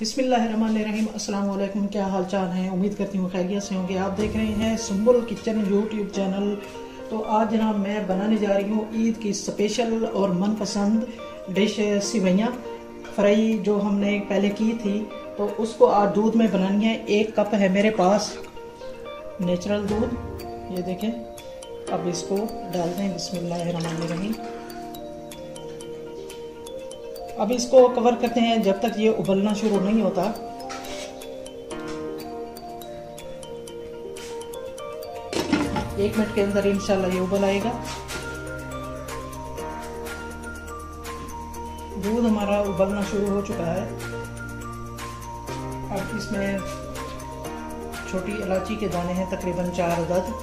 बिस्मिल्लाहिर्रहमानिर्रहीम। अस्सलाम वालेकुम। क्या हाल चाल है? उम्मीद करती हूँ खैरियत से होंगे। आप देख रहे हैं सुंबुल किचन यूट्यूब चैनल। तो आज जनाब मैं बनाने जा रही हूँ ईद की स्पेशल और मनपसंद डिश सिवैयाँ फ्राई, जो हमने पहले की थी। तो उसको आज दूध में बनानी है। 1 कप है मेरे पास नेचुरल दूध, ये देखें। अब इसको डालते हैं। बिस्मिल्लाहिर्रहमानिर्रहीम। अब इसको कवर करते हैं जब तक ये उबलना शुरू नहीं होता। एक मिनट के अंदर इंशाल्लाह ये उबल आएगा। दूध हमारा उबलना शुरू हो चुका है। अब इसमें छोटी इलायची के दाने हैं, तकरीबन 4 अदद।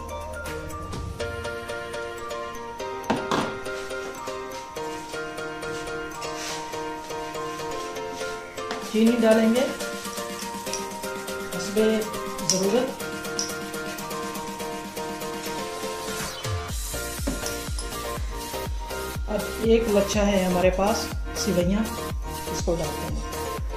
चीनी डालेंगे हस्बे ज़रूरत। अब 1 लच्छा है हमारे पास सिवैयाँ, इसको डालते हैं।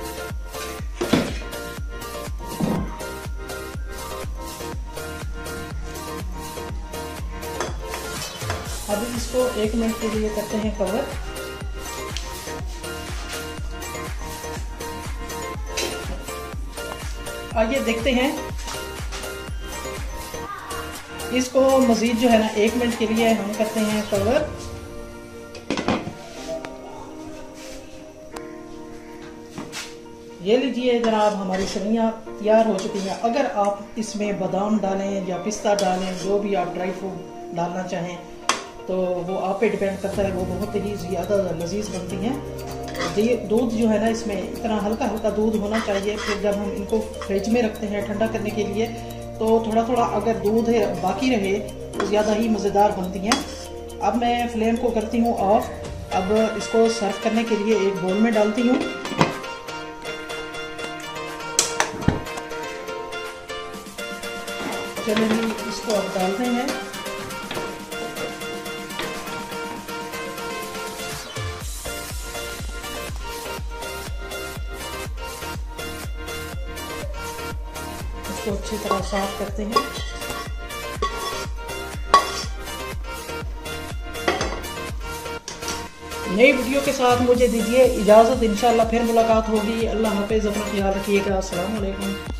अब इसको 1 मिनट के लिए करते हैं कवर। आइए देखते हैं इसको मजीद जो है ना 1 मिनट के लिए हम करते हैं कवर। ये लीजिए जनाब, हमारी सेवइयाँ तैयार हो चुकी हैं। अगर आप इसमें बादाम डालें या पिस्ता डालें, जो भी आप ड्राई फ्रूट डालना चाहें, तो वो आप पे डिपेंड करता है। वो बहुत ही ज़्यादा लजीज बनती हैं। ये दूध जो है ना, इसमें इतना हल्का हल्का दूध होना चाहिए। फिर जब हम इनको फ्रिज में रखते हैं ठंडा करने के लिए, तो थोड़ा थोड़ा अगर दूध बाकी रहे तो ज़्यादा ही मज़ेदार बनती हैं। अब मैं फ्लेम को करती हूँ ऑफ। अब इसको सर्व करने के लिए एक बोल में डालती हूँ। चलिए इसको अब डालते हैं। इसको अच्छी तरह साफ करते हैं। नई वीडियो के साथ मुझे दीजिए इजाज़त। इंशाल्लाह फिर मुलाकात होगी। अल्लाह हाफ़िज़। अपना ख्याल रखिएगा। अस्सलाम वालेकुम।